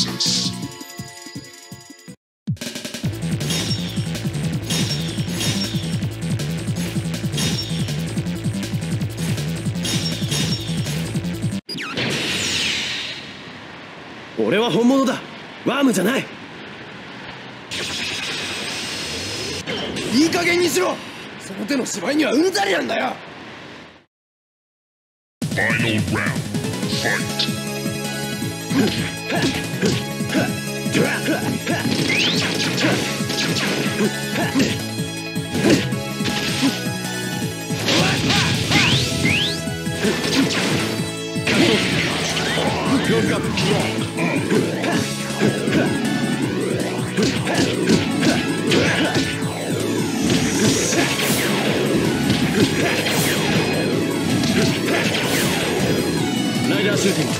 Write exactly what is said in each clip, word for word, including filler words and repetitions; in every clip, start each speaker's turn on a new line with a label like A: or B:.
A: presence.
B: 俺は本物だ。ワームじゃない。いい加減にしろ。その手の芝居にはうんざりなんだよ。
A: Final round. Fight.
B: ライダーシューティング。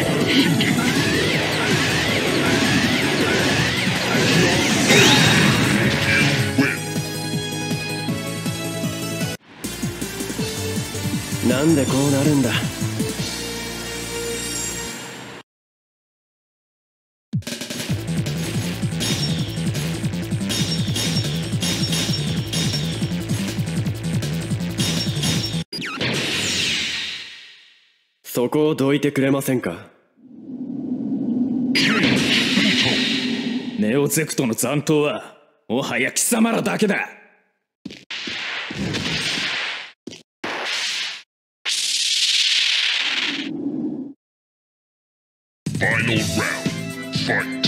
B: なんでこうなるんだ。そこをどいてくれませんか。
C: ネオゼクトの残党はもはや貴様らだけだ。
A: Final round. Fight.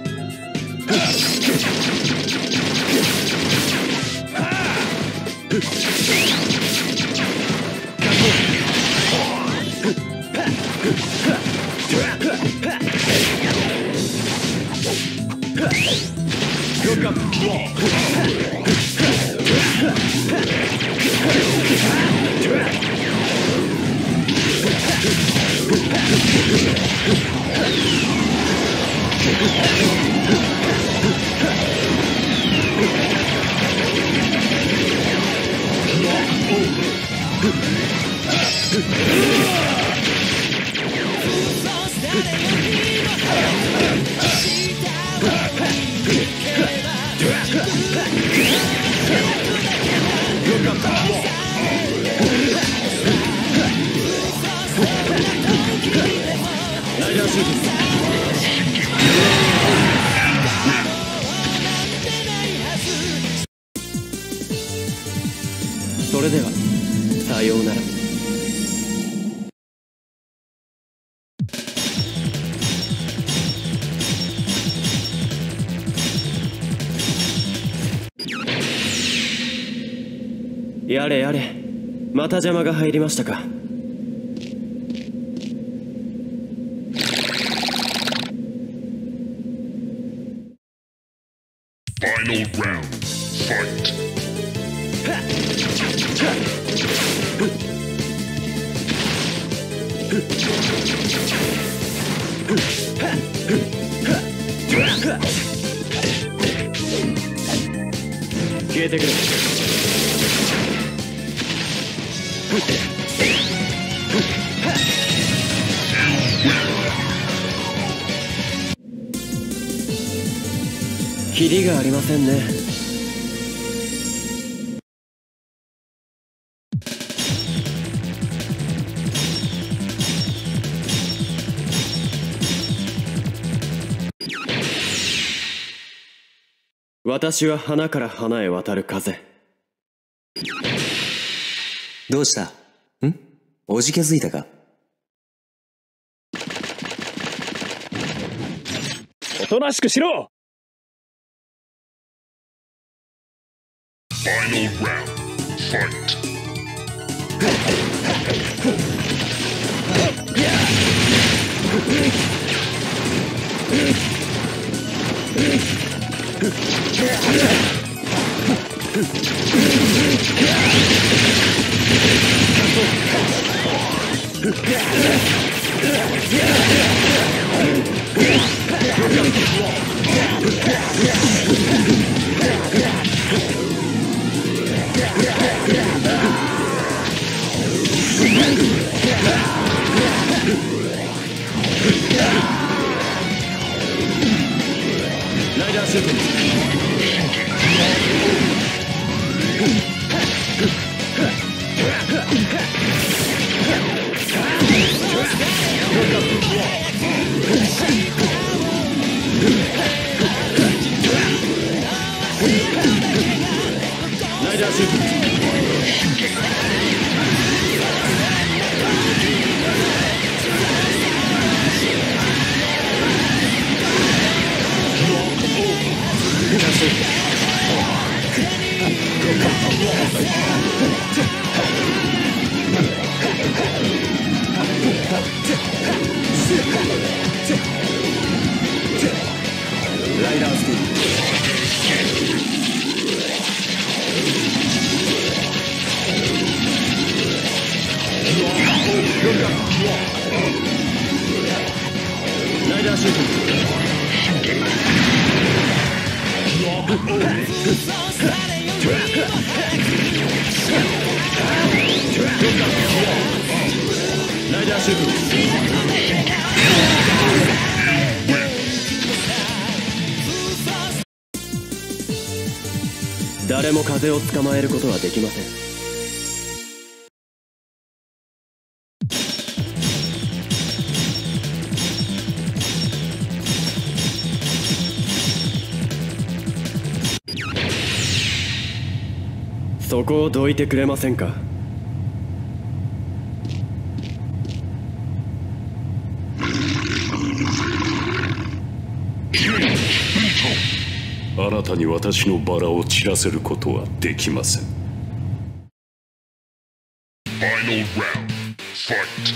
B: それではさようなら。やれやれ、また邪魔が入りましたか。
A: Final round. Fight.
B: 消えてくれ。キリがありませんね。私は花から花へ渡る風。
D: どうした？ん？おじけづいたか？
C: おとなしくしろ。
A: Final round. Fight.
B: こシュート。ライダーシュート。ライダースピン。ライダーシュート。ライダーシュート。誰も風を捕まえることはできません。そこをどいてくれませんか。
E: あなたに私のバラを散らせることはできません。
A: Final round. Fight.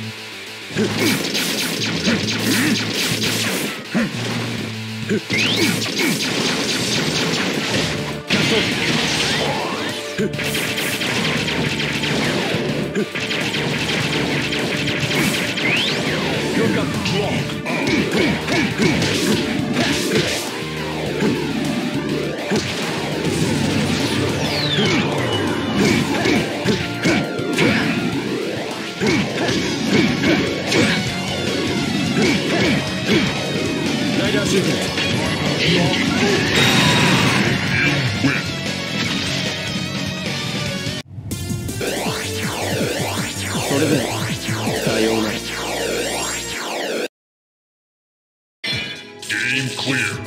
B: ライダーシュート。それでさようなら。
A: Game clear.